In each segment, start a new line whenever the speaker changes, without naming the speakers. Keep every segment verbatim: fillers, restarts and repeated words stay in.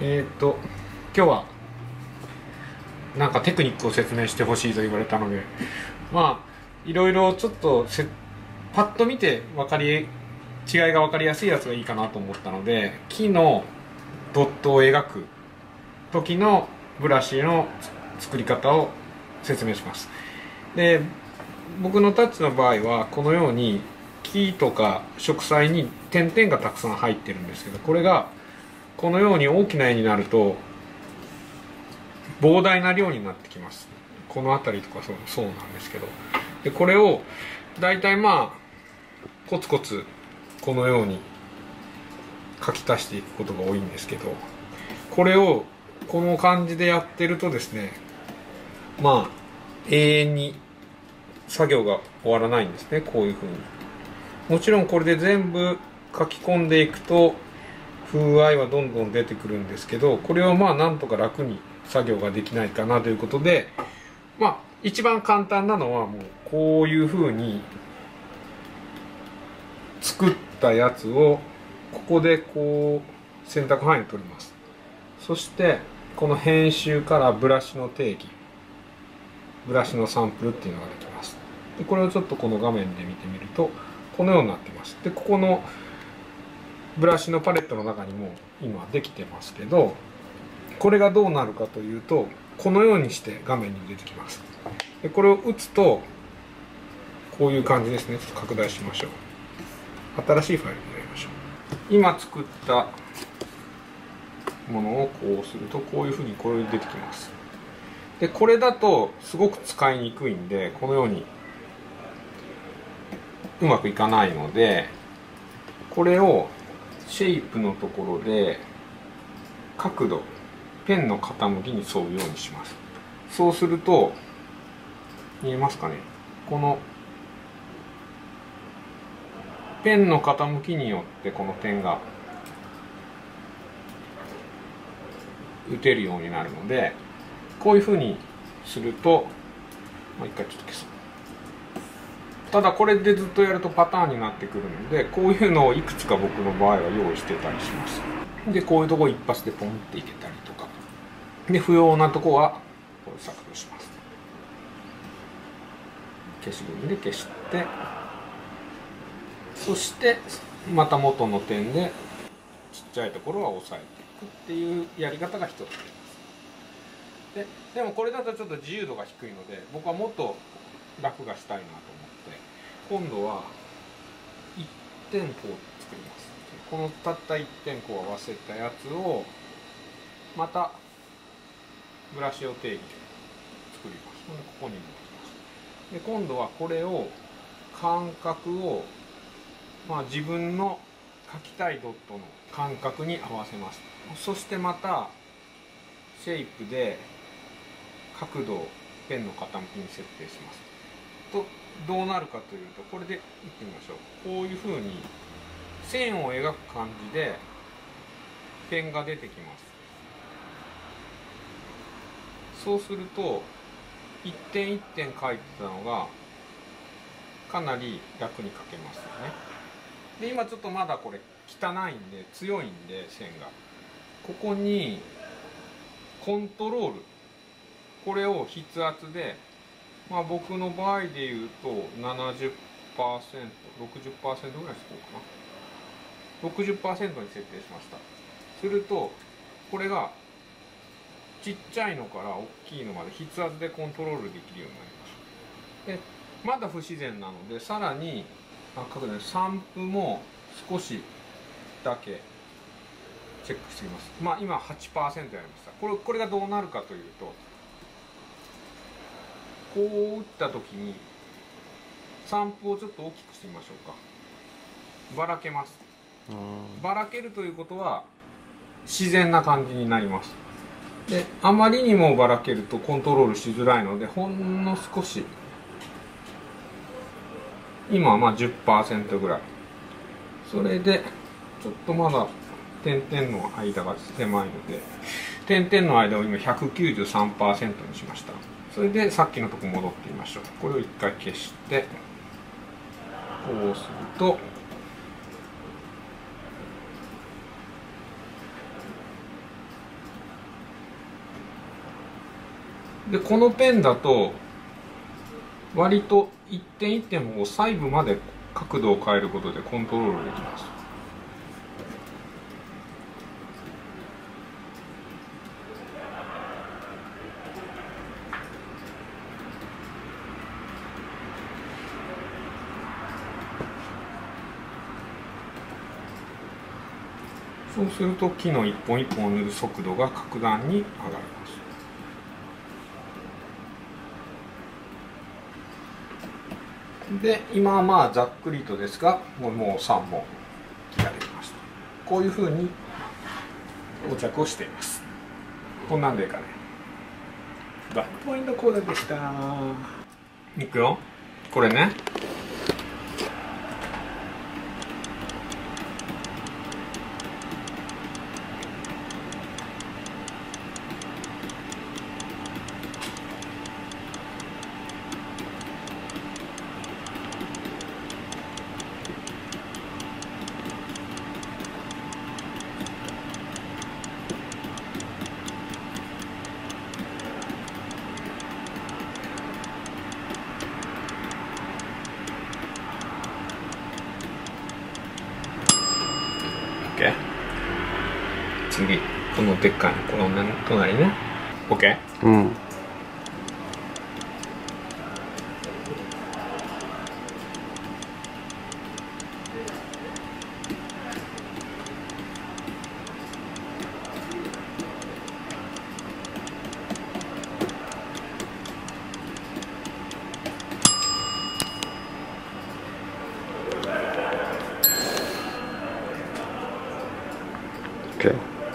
えっと今日はなんかテクニックを説明してほしいと言われたので、まあいろいろちょっとせパッと見て分かり違いが分かりやすいやつがいいかなと思ったので、木のドットを描く時のブラシの作り方を説明します。で、僕のタッチの場合はこのように木とか植栽に点々がたくさん入ってるんですけど、これがこのように大きな絵になると膨大な量になってきます。この辺りとかそう、そうなんですけど、でこれをだいたいまあコツコツこのように書き足していくことが多いんですけど、これをこの感じでやってるとですね、まあ永遠に作業が終わらないんですね。こういうふうに、もちろんこれで全部書き込んでいくと風合いはどんどん出てくるんですけど、これをまあなんとか楽に作業ができないかなということで、まあ一番簡単なのはもうこういうふうに作ったやつをここでこう選択範囲を取ります。そしてこの編集からブラシの定義、ブラシのサンプルっていうのができます。でこれをちょっとこの画面で見てみるとこのようになってます。でここのブラシのパレットの中にも今できてますけど、これがどうなるかというとこのようにして画面に出てきます。でこれを打つとこういう感じですね。ちょっと拡大しましょう。新しいファイルになりましょう。今作ったものをこうするとこういうふうにこれ出てきます。でこれだとすごく使いにくいんで、このようにうまくいかないので、これをシェイプのところで角度、ペンの傾きに沿うようにします。そうすると見えますかね、このペンの傾きによってこの点が打てるようになるので、こういうふうにすると、もう一回ちょっと消そう。ただこれでずっとやるとパターンになってくるので、こういうのをいくつか僕の場合は用意してたりします。でこういうとこ一発でポンっていけたりとかで、不要なとこはこれ削除します。消しゴムで消して、そしてまた元の点でちっちゃいところは押さえていくっていうやり方が一つあります。ででもこれだとちょっと自由度が低いので、僕はもっと楽がしたいなと思って、今度はいってんこう作ります。このたったいってんこう合わせたやつをまたブラシを定義で作ります。ここにもで今度はこれを間隔を、まあ、自分の書きたいドットの間隔に合わせます。そしてまたシェイプで角度をペンの傾きに設定します。とどうなるかというと、これで打ってみましょう。こういうふうに線を描く感じで点が出てきます。そうすると一点一点書いてたのがかなり楽に書けますよね。で今ちょっとまだこれ汚いんで強いんで線が、ここにコントロール、これを筆圧で、まあ僕の場合でいうと ななじゅっパーセント、ろくじゅっパーセント ぐらいにしこうかな。ろくじゅっパーセント に設定しました。するとこれがちっちゃいのから大きいのまで筆圧でコントロールできるようになります。でまだ不自然なのでさらに散布も少しだけチェックしてみます。まあ今 はちパーセント やりました。これこれがどうなるかというと、こう打った時に散布をちょっと大きくしてみましょうか。ばらけます。ばらけるということは自然な感じになります。であまりにもばらけるとコントロールしづらいので、ほんの少し、今はまあ じゅっパーセント ぐらい、それでちょっとまだ点々の間が狭いので、点々の間を今 ひゃくきゅうじゅうさんパーセント にしました。それでさっきのとこ戻ってみましょう。これを一回消して、こうするとでこのペンだと割と一点一点も細部まで角度を変えることでコントロールできます。そうすると木の一本一本を塗る速度が格段に上がります。で今はまあざっくりとですがもうもうさんぼん木ができました。こういうふうに装着をしています。こんなんでいいかね。バッドポイント講座でした。いくよ。これね。次このでっかいこの隣ね OK？
うん。OK。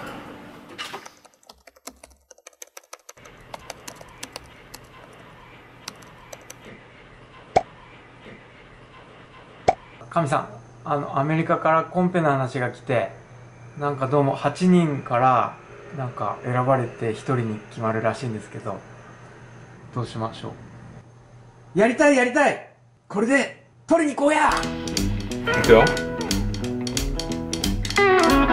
神さん、あのアメリカからコンペの話が来て、なんかどうもはちにんからなんか選ばれてひとりに決まるらしいんですけど、どうしましょう。やりたいやりたい、これで取りに行こうや。
いくよ。